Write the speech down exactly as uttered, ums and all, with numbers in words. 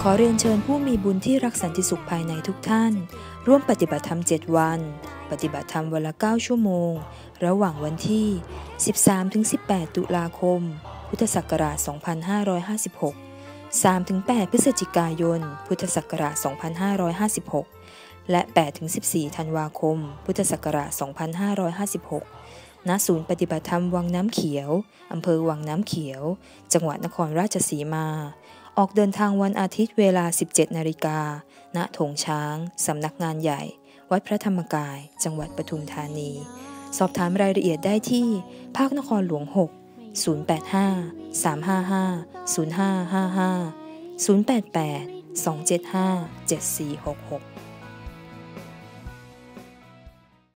ขอเรียนเชิญผู้มีบุญที่รักสันติสุขภายในทุกท่านร่วมปฏิบัติธรรมเจ็ดวันปฏิบัติธรรมวันละเก้าชั่วโมงระหว่างวันที่ สิบสามถึงสิบแปด ตุลาคม พุทธศักราช สองพันห้าร้อยห้าสิบหก สามถึงแปด พฤศจิกายน พุทธศักราช สองพันห้าร้อยห้าสิบหก และ แปดถึงสิบสี่ ธันวาคม พุทธศักราช สองพันห้าร้อยห้าสิบหก ณ ศูนย์ปฏิบัติธรรมวังน้ำเขียว อำเภอวังน้ำเขียว จังหวัดนครราชสีมา ออกเดินทางวันอาทิตย์เวลา สิบเจ็ด นาฬิกา ณ โถงช้าง สำนักงานใหญ่ วัดพระธรรมกาย จังหวัดปทุมธานี สอบถามรายละเอียดได้ที่ ภาคนครหลวง หก ศูนย์ แปด ห้า สาม ห้า ห้า ศูนย์ ห้า ห้า ห้า ศูนย์ แปด แปด สอง เจ็ด ห้า เจ็ด สี่ หก หก